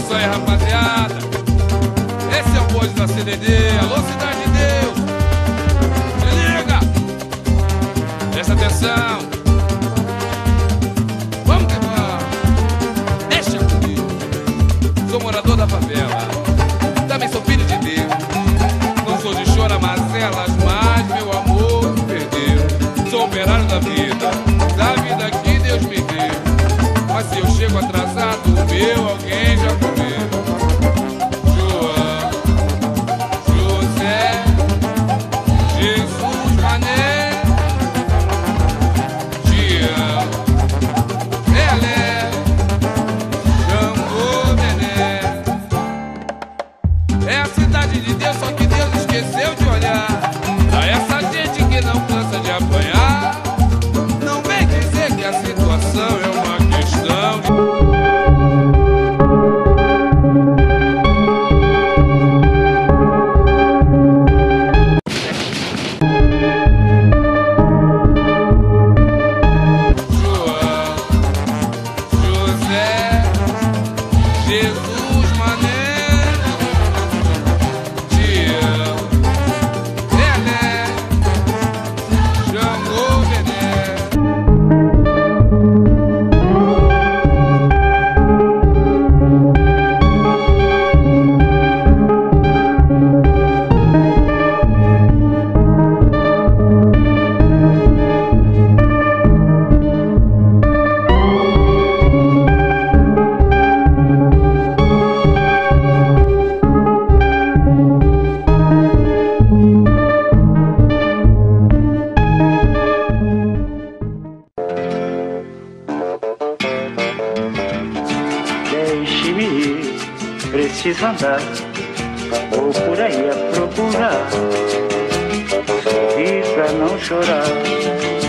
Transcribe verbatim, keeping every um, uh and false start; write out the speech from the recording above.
isso aí, rapaziada. Esse é o bonde da C D D. Alô, Cidade de Deus. Se liga. Presta atenção. Vamos quebrar. Deixa comigo. Sou morador da favela. Também sou filho de Deus. Não sou de chora-mazelas, mas meu amor me perdeu. Sou operário da vida, da vida que Deus me deu. Mas se eu chego atrasado, o meu alguém já comeu. João, José, Jesus, Mané, Tião, Pelé, Xangô, Bené. É a cidade de Deus, só que Deus esqueceu de olhar pra essa gente que não cansa de apanhar. Não vem dizer que a situação é uma questão de... Jesus, Mané, Tião, Pelé, Xangô, Bené. Deixe-me ir, preciso andar, vou por aí a procurar, sorrir pra não chorar.